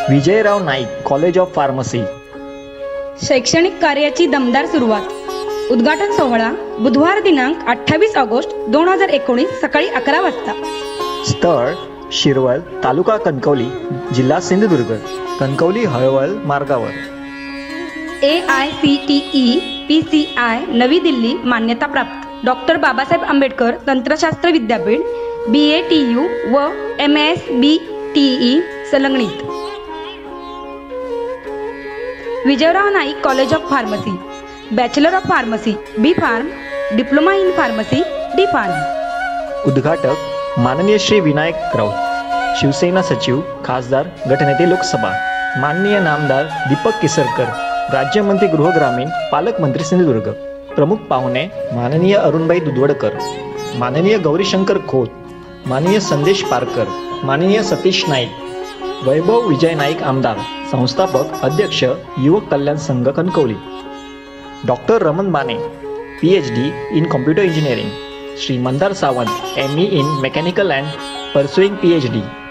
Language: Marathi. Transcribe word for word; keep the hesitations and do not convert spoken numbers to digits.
Vijayrao Naik college of pharmacy. शैक्षणिक कार्याची दमदार सुरुवात. उद्घाटन सोहळा बुधवार दिनांक अठ्ठावीस ऑगस्ट दोन हजार एकोणीस सकाळी अकरा वाजता. स्थळ शिरवळ, तालुका कणकवली, जिल्हा सिंधुदुर्ग. कणकवली हळवळ मार्गावर. A I C T E P C I नवी दिल्ली मान्यता प्राप्त डॉक्टर बाबासाहेब आंबेडकर तंत्रशास्त्र विद्यापीठ, बी ए टी यू व M S B T E संलग्नित. Vijayrao Naik college of pharmacy, bachelor of pharmacy, B pharm, diploma in pharmacy, D pharm. उद्घाटक माननीय श्री विनायक राऊत, शिवसेना सचिव, खासदार, गटनेते लोकसभा. माननीय नामदार दीपक केसरकर, राज्यमंत्री गृहग्रामीण, पालकमंत्री सिंधुदुर्ग. प्रमुख पाहुणे माननीय अरुणबाई दुधवडकर, माननीय गौरीशंकर खोत, माननीय संदेश पारकर, माननीय सतीश नाईक, वैभव विजय नाईक आमदार, संस्थापक अध्यक्ष युवक कल्याण संघ Kankavli. Doctor Raman Bane, P H D in computer engineering. Shri Mandar Sawant, M E in mechanical and pursuing P H D.